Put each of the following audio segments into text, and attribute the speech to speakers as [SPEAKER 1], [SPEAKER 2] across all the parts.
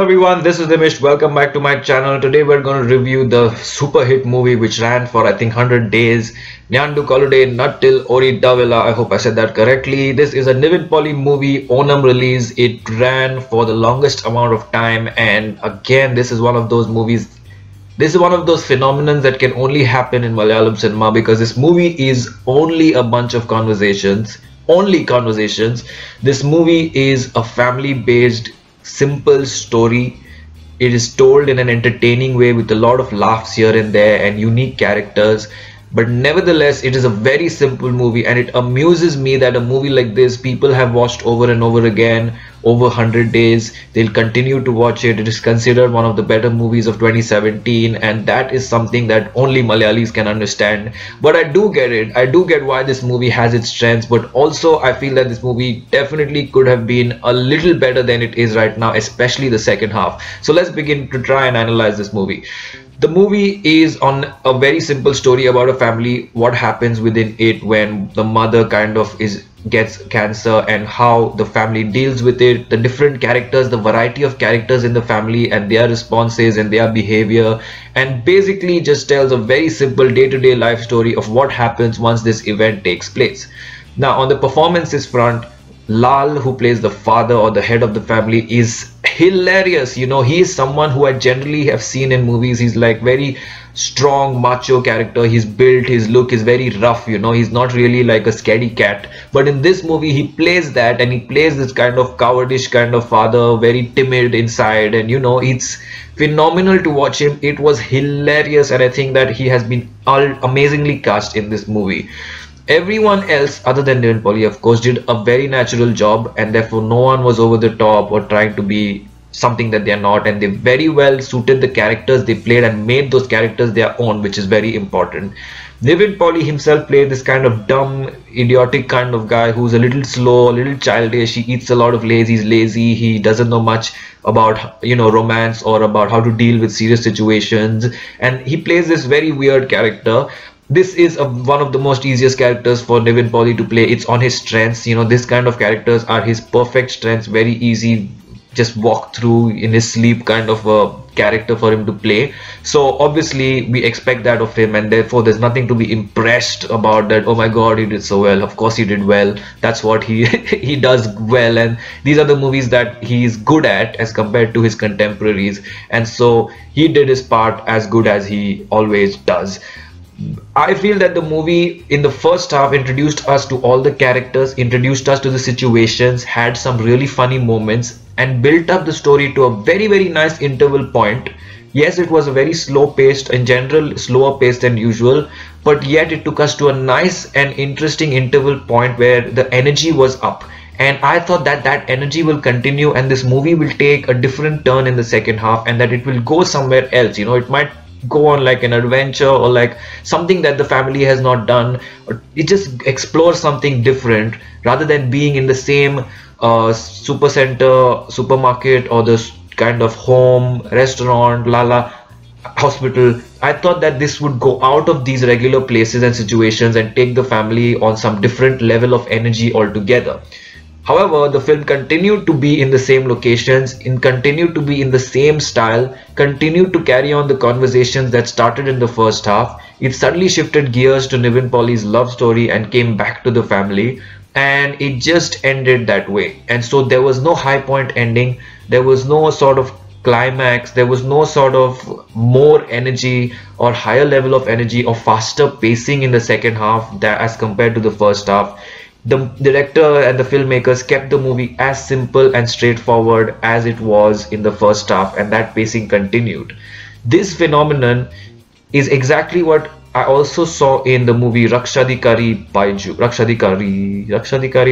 [SPEAKER 1] everyone, this is Nimish. Welcome back to my channel. Today we're going to review the super hit movie which ran for I think 100 days. Nyandu Kolude Nattil Ori Davila. I hope I said that correctly. This is a Nivin Pauly movie, Onam release. It ran for the longest amount of time, and again this is one of those movies. This is one of those phenomenons that can only happen in Malayalam cinema because this movie is only a bunch of conversations. Only conversations. This movie is a family based simple story. It is told in an entertaining way with a lot of laughs here and there and unique characters, but nevertheless it is a very simple movie, and it amuses me that a movie like this people have watched over and over again over 100 days. They'll continue to watch it. It is considered one of the better movies of 2017, and that is something that only Malayalis can understand. But I do get it. I do get why this movie has its strengths, but also I feel that this movie definitely could have been a little better than it is right now, especially the second half. So let's begin to try and analyze this movie. The movie is on a very simple story about a family, what happens within it when the mother kind of gets cancer and how the family deals with it, the different characters, the variety of characters in the family and their responses and their behavior, and basically just tells a very simple day-to-day life story of what happens once this event takes place. Now on the performances front, Lal, who plays the father or the head of the family, is hilarious. You know, he is someone who I generally have seen in movies. He's like very strong macho character. He's built, his look is very rough, you know, he's not really like a scaredy cat, but in this movie he plays that, and he plays this kind of cowardish kind of father, very timid inside, and you know, it's phenomenal to watch him. It was hilarious, and I think that he has been amazingly cast in this movie. Everyone else other than Nivin Pauly, of course, did a very natural job, and therefore no one was over the top or trying to be something that they are not, and they very well suited the characters they played and made those characters their own, which is very important. Nivin Pauly himself played this kind of dumb, idiotic kind of guy who's a little slow, a little childish. He eats a lot of lazy, he's lazy, he doesn't know much about, you know, romance or about how to deal with serious situations, and he plays this very weird character. This is one of the most easiest characters for Nivin Pauly to play. It's on his strengths. You know, this kind of characters are his perfect strengths. Very easy, just walk through in his sleep kind of a character for him to play. So obviously we expect that of him, and therefore there's nothing to be impressed about that. Oh my god, he did so well. Of course he did well. That's what he he does well, and these are the movies that he's good at as compared to his contemporaries, and so he did his part as good as he always does. I feel that the movie in the first half introduced us to all the characters, introduced us to the situations, had some really funny moments, and built up the story to a very nice interval point. Yes, it was a very slow paced, in general slower paced than usual, but yet it took us to a nice and interesting interval point where the energy was up. And I thought that that energy will continue and this movie will take a different turn in the second half, and that it will go somewhere else. You know, it might go on like an adventure or like something that the family has not done, or it just explores something different rather than being in the same super center, supermarket, or this kind of home, restaurant, lala, hospital. I thought that this would go out of these regular places and situations and take the family on some different level of energy altogether. However, the film continued to be in the same locations, continued to be in the same style, continued to carry on the conversations that started in the first half. It suddenly shifted gears to Nivin Pauly's love story and came back to the family, and it just ended that way. And so there was no high point ending, there was no sort of climax, there was no sort of more energy or higher level of energy or faster pacing in the second half that as compared to the first half. The director and the filmmakers kept the movie as simple and straightforward as it was in the first half, and that pacing continued. This phenomenon is exactly what I also saw in the movie Rakshadikari Baiju. Rakshadikari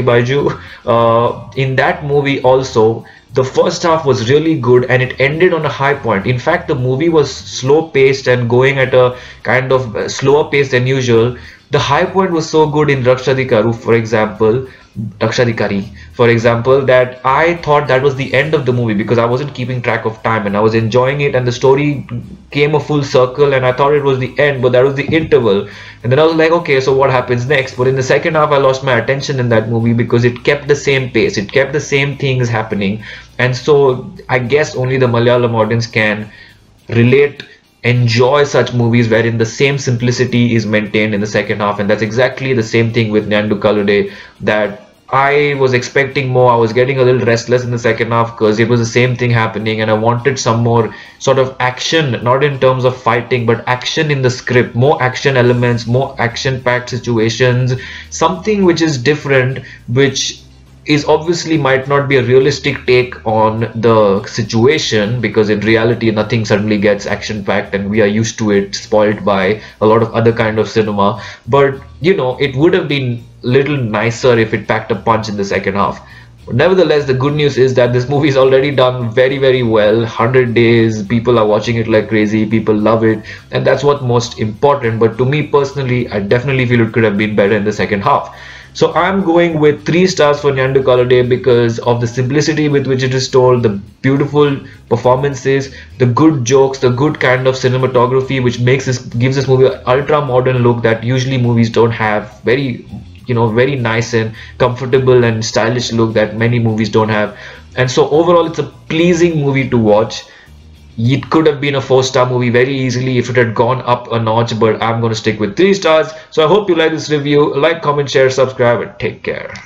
[SPEAKER 1] Baiju. In that movie also, the first half was really good and it ended on a high point. In fact, the movie was slow paced and going at a kind of slower pace than usual. The high point was so good in Rakshadikaru, for example, Rakshadikari, for example, that I thought that was the end of the movie because I wasn't keeping track of time and I was enjoying it, and the story came a full circle and I thought it was the end, but that was the interval. And then I was like, okay, so what happens next? But in the second half, I lost my attention in that movie because it kept the same pace, it kept the same things happening. And so I guess only the Malayalam audience can relate, enjoy such movies wherein the same simplicity is maintained in the second half. And that's exactly the same thing with Nyandu Kalude, that I was expecting more. I was getting a little restless in the second half because it was the same thing happening and I wanted some more sort of action, not in terms of fighting, but action in the script, more action elements, more action packed situations, something which is different, which is obviously might not be a realistic take on the situation, because in reality nothing suddenly gets action packed and we are used to it, spoiled by a lot of other kind of cinema. But you know, it would have been little nicer if it packed a punch in the second half. But nevertheless, the good news is that this movie is already done very well. 100 days, people are watching it like crazy, people love it, and that's what most important. But to me personally, I definitely feel it could have been better in the second half. So I'm going with 3 stars for Nyandu Kalude because of the simplicity with which it is told, the beautiful performances, the good jokes, the good kind of cinematography which gives this movie an ultra modern look that usually movies don't have. Very, you know, very nice and comfortable and stylish look that many movies don't have. And so overall it's a pleasing movie to watch. It could have been a 4-star movie very easily if it had gone up a notch, but I'm going to stick with 3 stars. So I hope you like this review. Like, comment, share, subscribe, and take care.